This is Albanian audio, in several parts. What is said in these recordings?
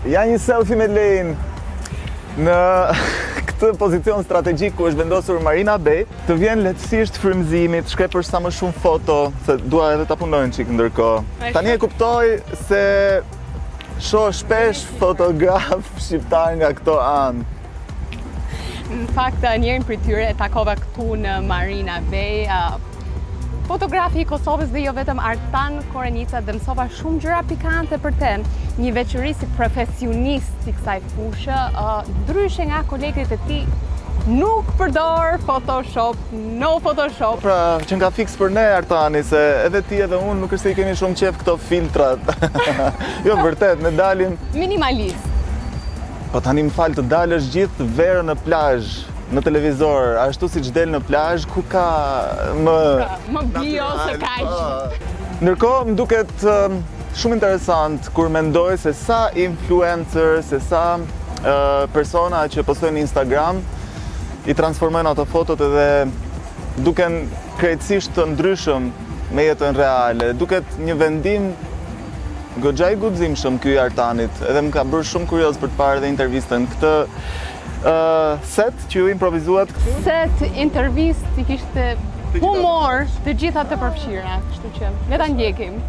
Ja një selfie me Lein në këtë pozicion strategjik ku është vendosur Marina Bay, të vjen lehtësisht frymëzimi, të shkoj për sa më shumë foto, se dua edhe ta punoj një çik ndërkohë. Tani e kuptoj se shoh shpesh fotograf shqiptar nga këto anë. Në fakt, njërin për tyre e takova këtu në Marina Bay, fotografi i Kosovës dhe jo vetëm Artan Korenica, dhe mësova shumë gjëra pikante për te. Një veçori si profesionist i kësaj fushë, ndryshe nga kolegët e tij, nuk përdor Photoshop, no Photoshop. Pra, që nga fix për ne Artani, se edhe ti edhe unë nuk është se i kemi shumë qef këto filtrat. Jo, vërtet, ne dalim Minimalist. Po tani më falë, të dalësh gjithë verë në plazh, në televizor, ashtu si që del në plazh, ku ka më bio se kaq. Ndërkohë, më duket shumë interesant kur mendoj se sa influencer, se sa persona që postojnë në Instagram i transformojnë ato fotot edhe duken krejtësisht të ndryshëm me jetën reale. Duket një vendim goxha i guximshëm ky i Artanit, edhe më ka bërë shumë kurioz për të parë edhe intervistën. Këtë set që ju improvizuat këtu? Set, intervist, i kishte humor të gjitha të përfshira, kështu që le ta ndjekim.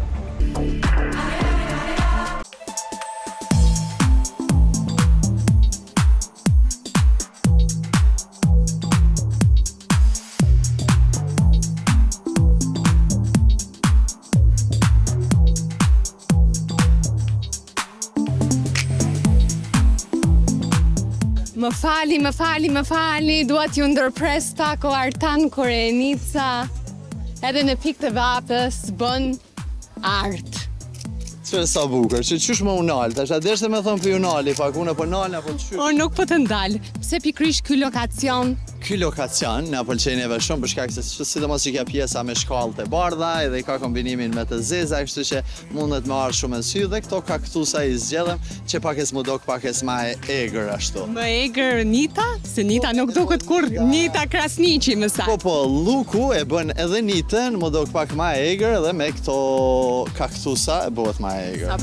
Më fali, dua t'ju ndërpres tako Artan Korenica, edhe në pikë të vapës bën art. Që sa bukur, që qysh më unal, tash a deshte me thonë për unali, pak unë për nal, apo të qysh? O, nuk po të ndalë, pse pikrish ky lokacion? Ky lokacion na pëlqen edhe shumë për shkak se sidomos që ka pjesa me shkallë të bardha edhe ka kombinimin me të zeza, kështu që mundet me ardhur shumë në sy dhe këto kaktusa i zgjedhëm që pakes më dok pakes më e egër ashtu. Më egër Nita? Se Nita nuk duket kur Nita Krasniqi më sa. Po, luku e bën edhe Nitën, më dok pak më e egër edhe me këto kaktusa e bëhet më e egër.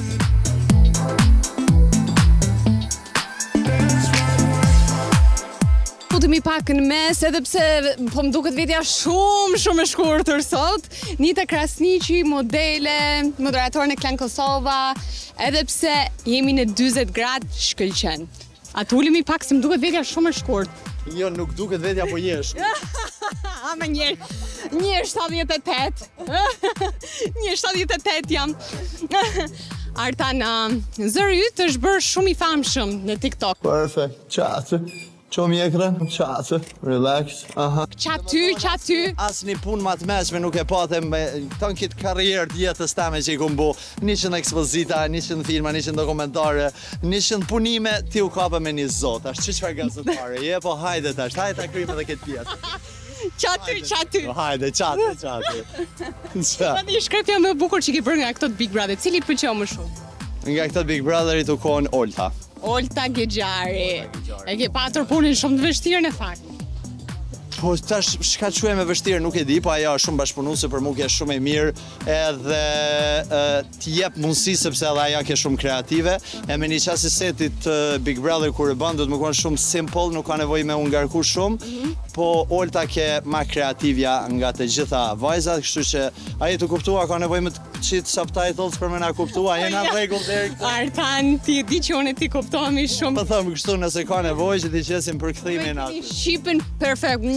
Futemi pak në mes, edhe pse po më duket vetja shumë e shkurtër sot. Nita Krasniqi, modele, moderator në Klan Kosova, edhe pse jemi në 40 gradë, shkëlqen. A tulemi pak se më duket vetja shumë e shkurt. Jo, nuk duket vetja, po jesh. Ama një 78. Një 78 jam. Artan, zëri yt është bërë shumë i famshëm në TikTok. Perfect, qatë. Qom ekran, qatë, relax, aha. Qaty. Asni punë ma të meshme nuk e patem të në kitë karrierë të jetës teme që i kumë bu 100 ekspozita, 100 filma, 100 dokumentare, 100 punime, ti u kape me një zot. Ashtë që qëfar gazetare, je po hajde tash, hajde ta krymë edhe këtë pjesë. Qaty. Hajde, qatë. Ta një shkrepja më bukur që ki bërë nga këto Big Brother, cili pëlqeu më shumë? Nga këto Big Brotherit u konë Olta. Olta Gexhari. E ke patur punën shumë të vështirë në fakt. Po tash shka quaj me vështirë nuk e di, po ajo është shumë bashkëpunuese për mua që është shumë e mirë, edhe t'i jep mundësi sepse edhe ajo që është shumë kreative. E me një qasë i setit Big Brother kur e bën do të më konë shumë simple, nuk ka nevojë me u ngarku shumë, po Olta ke ma kreativja nga të gjitha vajzat, kështu që ai të kuptua ka nevojë me të qitë subtitles për me na kuptua, jena në rregull deri këtu. Artan, ti di që unë ti kuptohemi shumë. Po them kështu nëse ka nevojë që ti qesim për kthimin aty. Shqipen perfect.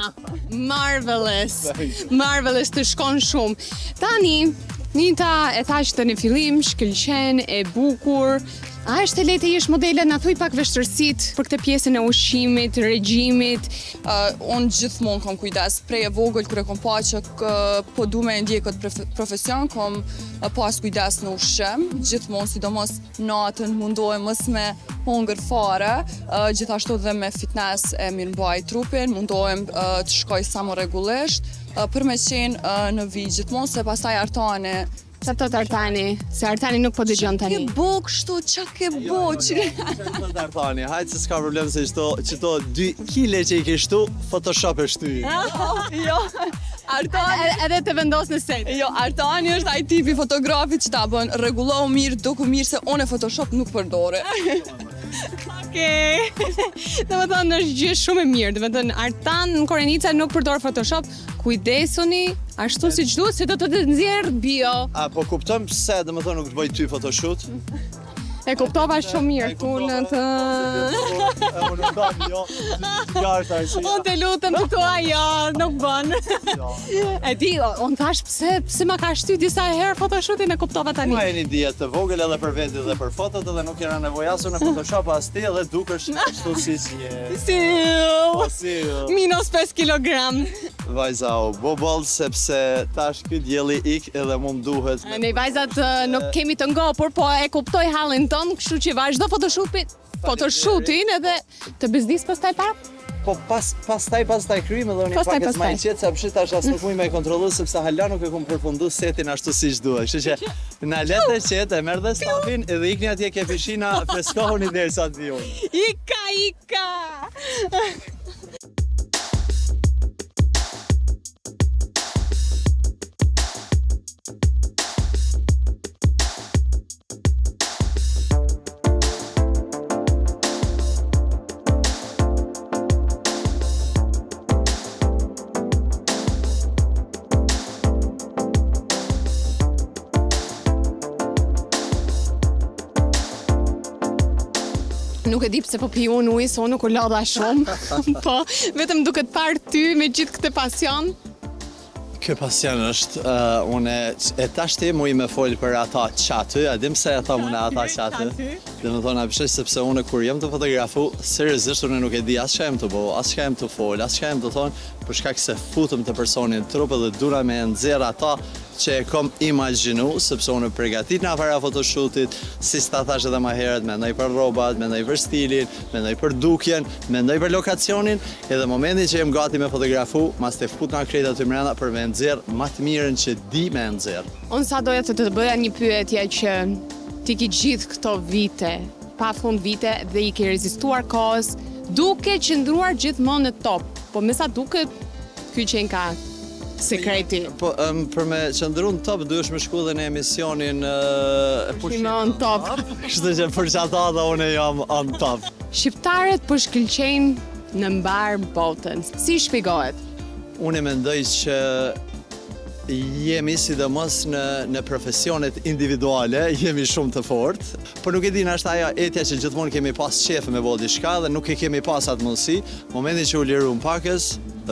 Marvelous, të shkon shumë. Tani, Nita e thashtë në fillim, shkëlqen, e bukur. A është e lehtë të jesh modele, na thuj pak vështërsit për këtë pjesën e ushqimit, regjimit. Unë gjithmonë kam kujdes, prej e vogël kur e kom pa që po du me ndjej këtë profesion, kom pas kujdes në ushqim, gjithmonë sidomos natën mundohem mos me hongër fare, gjithashtu dhe me fitness e mirëmbaj trupin, mundohem të shkoj sa më rregullisht, për me qenë në vijë gjithmonë se pastaj Artani. Sa të Artani, se Artani nuk po dëgjon tani. Qa ke bo kështu, qa ke bo? Qëtë Artani, hajtë se s'ka problem se qëto 2 kile që i kështu, Photoshop e shtu. Jo, Artani Edhe të vendos në set. Jo, Artani është ai tipi fotografit që ta bën rregullohu mirë, duku mirë se unë Photoshop nuk përdore. Okej. Domethënë është gjë shumë e mirë. Domethënë Artan në Korenica nuk përdor Photoshop. Kujdesuni ashtu siç duhet se do të nxjerr bio. A po kupton pse domethënë nuk të bëj ty photoshoot? E kuptova shumë mirë punën. Unë kam jo, jarta si. Unë të lutem të thua jo, nuk bën. E di, unë thash pse ma ka shty disa herë photoshootin, e kuptova tani. Ma e një dijet të vogël edhe për vendit dhe për fotot edhe nuk jena nevojasu në Photoshop as ti edhe dukesh ashtu si je. Minus 5 kilogram. Vajza o boboll sepse tash ky dielli ik edhe mu m'duhet. Ne vajzat nuk kemi të ngopur, po e kuptoj hallin ton, kështu që vazhdo photoshootin edhe të bizdis pastaj para. Po pastaj kryjmë edhe unë pakës ma i qetë, sa pëshit tash as nuk muj me kontrolu, sepse hala nuk e kum përfundu setin ashtu si shduhet. Kështu që na letë e qetë, e merë dhe stafin, edhe ikni atje ke pishina, freskohuni dhe sa të vion. Ika! Nuk e di pse po pi unë ujë, se unë nuk u lodha shumë, po vetëm duke të parë ty me gjithë këtë pasion. Kjo pasion është, unë e tashti mu i me folë për ata qaty, a dim se ata mune ata qaty. Dhe me thonë, apështesh sepse unë kur jem të fotografu, seriozisht unë nuk e di as që jem të bo, as që jem të folë, as që jem të thonë, për shkak se futëm të personin trup edhe dura me nxjerr ata që e kom imagjinu, sepse unë përgatit nga para fotoshootit, si sta thash edhe ma heret, mendoj për robat, mendoj për stilin, mendoj për dukjen, mendoj për lokacionin, edhe momentin që jem gati me fotografu, mas të fut nga krejta të mrena për me nxjerr ma të mirën që di me nxjerr. Unë sa doja të bëja një pyetje që ti ki gjithë këto vite, pa fund vite dhe i ki rezistuar kohës, duke qëndruar gjithmonë në top, po me sa duke ky qenë ka sekreti. Po, për me qëndru në top, duhesh me shku dhe në emisionin Pushime on top. Kështu që për që ata dhe unë jam on top. Shqiptarët po shkëlqejnë në mbar botën. Si shpjegohet? Unë mendoj që jemi sidomos në profesionet individuale, jemi shumë të fort, por nuk e di është ajo etja që gjithmonë kemi pas qef me bo diçka dhe nuk e kemi pas atë mundësi. Momentin që u liru në pakës,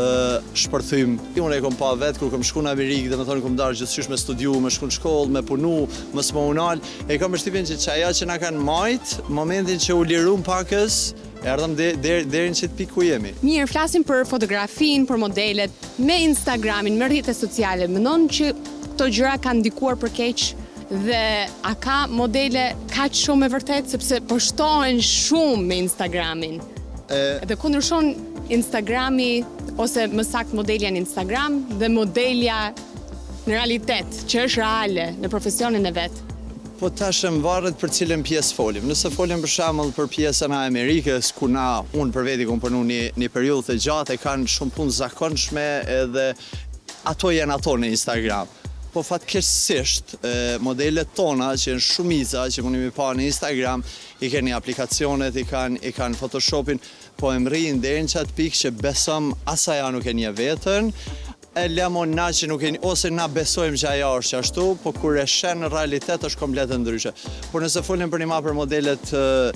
shpërthym. Unë e kom pa vetë kur kom shku në Amerikë dhe me thonë kom darë gjithësysh me studiu, me shku në shkollë, me punu, me s'ma unal. E kom përshtypjen që ajo që na kanë majtë, momentin që u liru në pakës, erdhëm deri në qëtë pikë ku jemi. Mirë, flasim për fotografin, për modelet, me Instagramin, me rrjetet sociale. Mendon që këto gjëra kanë ndikuar për keq dhe a ka modele kaq shumë e vërtet, sepse po shtohen shumë me Instagramin. Dhe kundërshton Instagrami, ose më saktë modelja në Instagram dhe modelja në realitet, që është reale në profesionin e vetë. Po tash më varet për cilën pjesë folim. Nëse folim për shembull për pjesën e Amerikës, ku unë për veti kom punu një periudhë të gjatë, e kanë shumë punë zakonshme edhe ato janë ato në Instagram. Po fatkeqësisht, modelet tona që janë shumica që mundemi pa në Instagram, i kanë aplikacionet, i kanë Photoshopin, po e mrrin deri në çat pikë që besom asaja nuk e një vetën, e lemon na që nuk e një, ose na besojmë që ajo është ashtu, po kur e shen në realitet është komplet ndryshe. Por nëse folim për një ma për modelet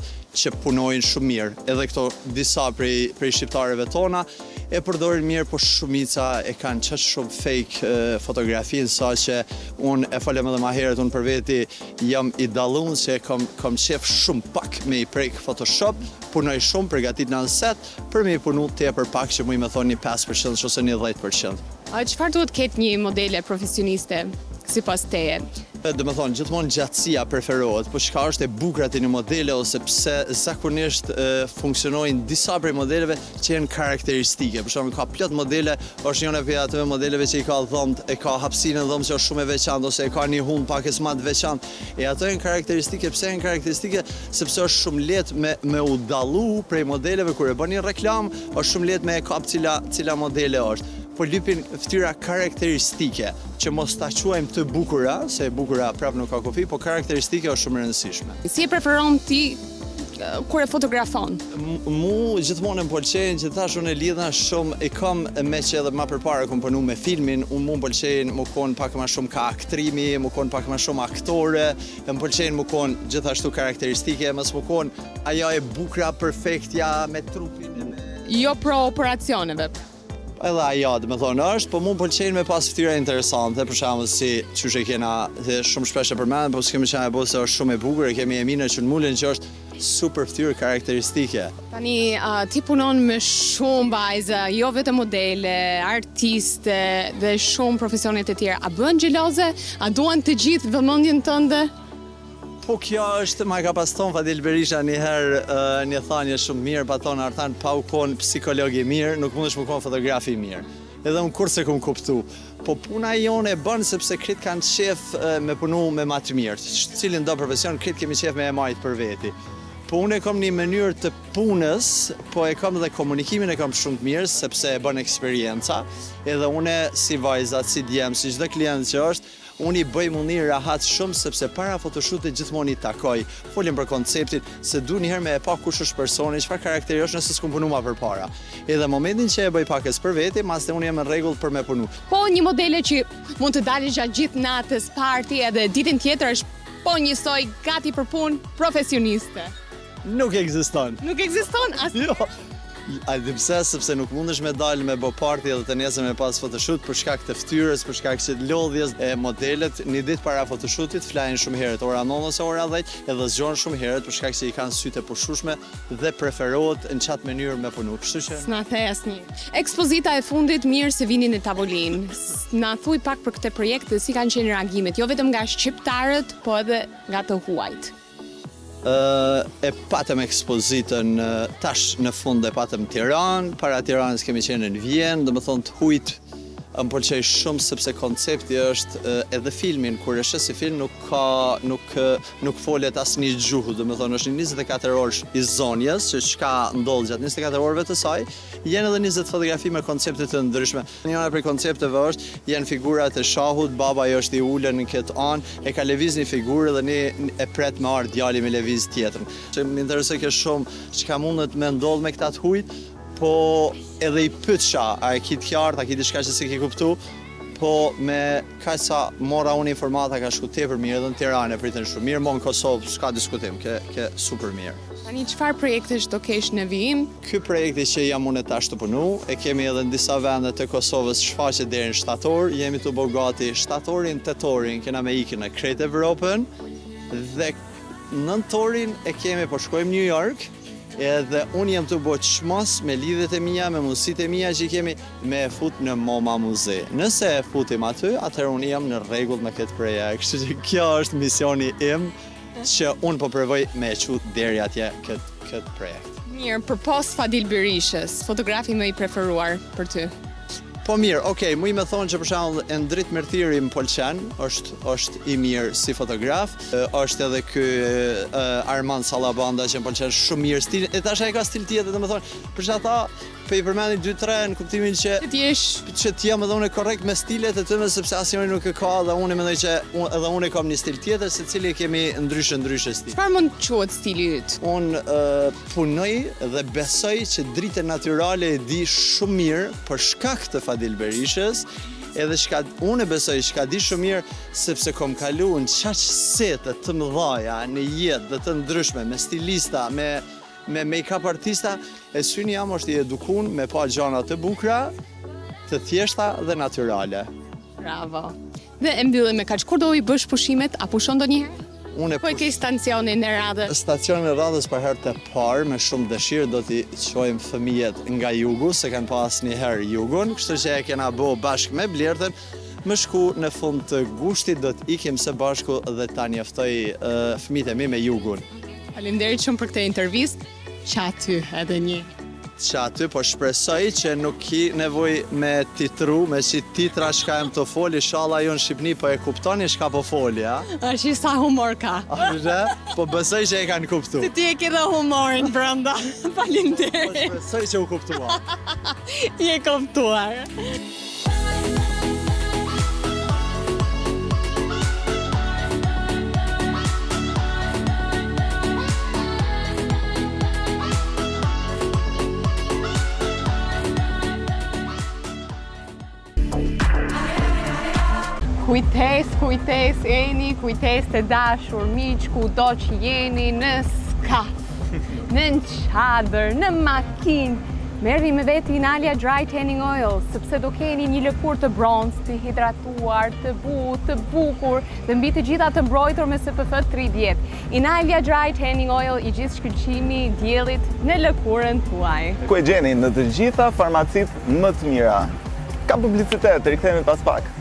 që punojnë shumë mirë, edhe këto disa prej shqiptarëve tona, e përdorin mirë, po shumica e kanë qëtë shumë fake fotografin, sa që unë e folem edhe ma herët, unë për veti jam i dalun që kom qef shumë pak me i prejk Photoshop, punoj shumë, përgatit në set, për me i punu tepër pak që mu i me thonë një 5% ose një 10%. Çfarë duhet ketë një modele profesioniste, sipas teje? Dhe me thonë, gjithmonë gjatësia preferohet, po çka është e bukur aty në modele, ose pse zakonisht funksionojnë disa prej modeleve që janë karakteristike. Për shembull, ka plot modele, është njëra prej atyre modeleve që i ka dhomët, e ka hapësinën dhomës që është shumë e veçantë, ose e ka një hund pak e më të veçantë. E ato janë karakteristike, pse janë karakteristike? Sepse është shumë lehtë me u dallu prej modeleve kur e bën një reklam, është shumë lehtë me e kap cila modele është. po lypin fytyra karakteristike, që mos ta quajmë të bukura, se bukura prap nuk ka kufi, po karakteristike është shumë e rëndësishme. Si e preferon ti kur e fotografon? Mu gjithmonë më pëlqejnë që tash unë e lidha shumë, e kam me që edhe më përpara kom punu me filmin, mu pëlqejnë më konë pak më shumë ka aktrimi, më konë pak më shumë aktore, më pëlqejnë më konë gjithashtu karakteristike, mësë më konë ajo e bukra perfektja me trupin. Jo pro operacioneve. Edhe ajo, dhe me thonë është, po mu pëlqejnë me pas fytyra interesante, për shembull si qysh e kena shumë shpesh e përmendëm, po s'kemi qenë e bo se është shumë e bukur, e kemi Emine Qënmullin që është super fytyrë karakteristike. Tani, ti punon me shumë vajza, jo vetëm modele, artiste dhe shumë profesionet e tjera. A bën xheloze? A duan të gjithë vëmendjen tënde? Po kjo është, ma ka pas thonë Fadil Berisha njëherë një thanje shumë mirë, pa thonë Artan, pa u konë psikolog i mirë, nuk mundesh më konë fotografi i mirë. Edhe unë kur se kom kuptu. Po puna jonë e bënë sepse kritë kanë qef me punu me ma të mirë. Cilin do profesion, kritë kemi qef me e majtë për veti. Po unë e kom një mënyrë të punës, po e kom dhe komunikimin e kom shumë të mirë, sepse e bën eksperienca. Edhe unë si vajzat, si djemë, si çdo klient që është, unë i bëj mundi rahat shumë sepse para photoshoot-it gjithmonë i takoj. Folim për konceptin, se du njëherë me e pa kush është personi, çfarë karakteri është nëse s'kum punu ma përpara. Edhe momentin që e bëj pakës për veti, maste unë jam në rregull për me punu. Po një modele që mund të dalë gjatë gjithë natës party edhe ditën tjetër është po njësoj gati për punë profesioniste. Nuk ekziston. Nuk ekziston as. Jo. A di pse, sepse nuk mundesh me dalë me bo party edhe të nesër me pas photoshoot për shkak të ftyrës, për shkak të lodhjes e modelet. Një ditë para photoshootit flajnë shumë herët, ora 9 ose ora 10, edhe zgjohen shumë herët për shkak se i kanë sytë e pushueshme dhe preferohet në çat mënyrë me punu. Kështu që s'na the asnjë. Ekspozita e fundit mirë se vini në tavolinë. Na thuj pak për këtë projekt dhe si kanë qenë reagimet, jo vetëm nga shqiptarët, po edhe nga të huajt. E patëm ekspozitën tash në fund e patëm Tiranë, para Tiranës kemi qenë në Vjenë, dhe më thonë të hujt më pëlqej shumë sepse koncepti është edhe filmin, kur e sheh si film nuk folet asnjë gjuhë, dhe më thonë është një 24 orë i zonjes, që çka ndodh gjatë 24 orëve të saj, janë edhe 20 fotografi me koncepte të ndryshme. Njëra prej koncepteve është janë figurat e shahut, baba jo është i ulën në këtë anë, e ka lëviz një figurë dhe ne e pret me ardh djali me lëviz tjetrën. Që më interesoi kjo shumë çka mundet me ndodh me këta të hujt, po edhe i pyetësha, a e ki të qartë, a ki diçka që si ki kuptu, po me kaq sa mora unë informata ka shku tepër mirë, edhe në Tiranë e pritën shumë mirë, mo në Kosovë s'ka diskutim, ke super mirë. Tani çfarë projektesh do kesh në vijim? Ky projekti që jam unë tash të punu, e kemi edhe në disa vende të Kosovës shfaqet deri në shtator, jemi të bogati shtatorin, tetorin, kena me ikin në krejt Evropën, dhe nëntorin e kemi po shkojmë New York, edhe unë jam të bo qmos me lidhet e mija, me mundësit e mija që i kemi me e fut në MoMA muze. Nëse e futim aty, atëherë unë jam në rregull me këtë projekt. Kështu që kjo është misioni im që unë po provoj me e qut deri atje këtë projekt. Mirë, përpos Fadil Berishës, fotografi më i preferuar për ty? Po mirë, okej, mu i me thonë që për shembull Endrit Merthiri më pëlqen, është i mirë si fotograf, është edhe ky Armand Sallabanda që më pëlqen shumë mirë stilin, e tash ai ka stil tjetër, domethënë, për çfarë ata po i përmendi 2-3 në kuptimin që të jam edhe unë korrekt me stilet e tyre sepse asnjëri nuk e ka dhe unë mendoj që edhe unë kam një stil tjetër, secili kemi ndryshe stil. Çfarë mund të quhet stili yt? Unë punoj dhe besoj që dritën natyrale e di shumë mirë për shkak të Fadil Berishës, edhe unë besoj që ka di shumë mirë sepse kom kalu në qaq sete të mëdhaja në jetë dhe të ndryshme, me stilista, me make-up artista, e syni jam është i edukun me pa gjana të bukra, të thjeshta dhe natyrale. Bravo. Dhe e mbyllim me kaq, kur do i bësh pushimet, a pushon ndonjëherë? Po e ke stacionin e radhës? Stacionin e radhës për herë të parë, me shumë dëshirë do t'i qojmë fëmijet nga jugu, se kanë pas një herë jugun, kështu që e kena bo bashkë me Blertën, më shku në fund të gushtit do t'ikim së bashku dhe ta njoftoj fëmijët e mi me jugun. Faleminderit shumë për këtë intervistë. Qa ty edhe një. Qa ty, po shpresoj që nuk ki nevoj me titru, me që titra shka em të foli, shala ju në Shqipni po e kuptoni shka po foli, a? A që sa humor ka. Po besoj që e kanë kuptu. Se ti e ke dhe humorin brenda. Faleminderit. Po shpresoj që u kuptua. Je kuptuar. Kujtes, Eni, kujtes të dashur miq, kudo që jeni, në skaf, në çadër, në makinë. Merrni me veti Inalia Dry Tanning Oil, sepse do keni një lëkurë të bronzë, të hidratuar, të butë, të bukur, dhe mbi të gjitha të mbrojtur me SPF 30. Inalia Dry Tanning Oil i gjithë shkëlqimi i diellit në lëkurën tuaj. Ku e gjeni në të gjitha farmacitë më të mira. Ka publicitet, rikthehemi pas pak.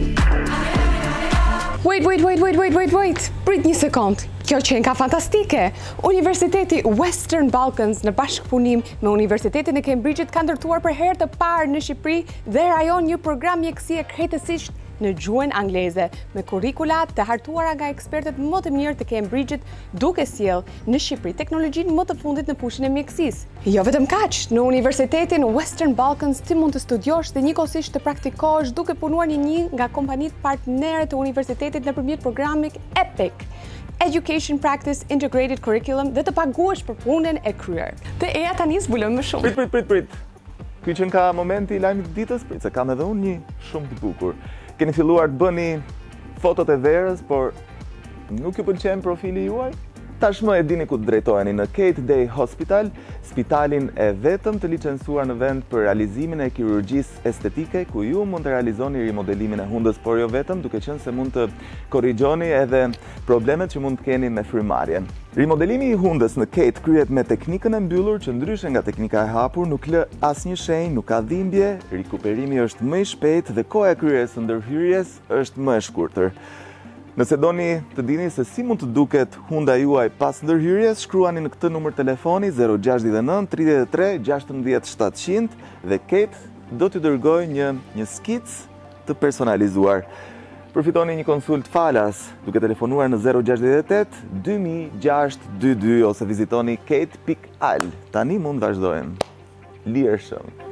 Wait. Prit një sekond. Kjo qenë ka fantastike. Universiteti Western Balkans në bashkëpunim me Universitetin e Cambridge-it ka ndërtuar për herë të parë në Shqipëri dhe rajon një program mjekësie krejtësisht në gjuhën angleze, me kurrikula të hartuara nga ekspertët më të mirë të Cambridge-it, duke sjellë në Shqipëri teknologjinë më të fundit në fushën e mjekësisë. Jo vetëm kaq, në Universitetin Western Balkans ti mund të studiosh dhe njëkohësisht të praktikosh duke punuar në një nga kompanitë partnere të universitetit nëpërmjet programit EPIC. Education Practice Integrated Curriculum dhe të paguash për punën e kryer. Të eja tani zbulon më shumë. Prit. Ky që ka momenti i lajmit të ditës, prit se kam edhe unë një shumë të bukur. Keni filluar të bëni fotot e verës, por nuk ju pëlqen profili juaj? Tashmë e dini ku të drejtoheni në Kate Day Hospital, spitalin e vetëm të licencuar në vend për realizimin e kirurgjisë estetike, ku ju mund të realizoni rimodelimin e hundës, por jo vetëm, duke qenë se mund të korrigjoni edhe problemet që mund të keni me frymarrjen. Rimodelimi i hundës në Kate kryhet me teknikën e mbyllur që ndryshe nga teknika e hapur nuk lë asnjë shenjë, nuk ka dhimbje, rikuperimi është më i shpejtë dhe koha e kryerjes së ndërhyrjes është më e shkurtër. Nëse doni të dini se si mund të duket hunda juaj pas ndërhyrjes, shkruani në këtë numër telefoni 069 33 16 700 dhe Kate do t'ju dërgoj një skicë të personalizuar. Përfitoni një konsult falas duke telefonuar në 068 2622 ose vizitoni kate.al. Tani mund vazhdojmë. Lirshëm.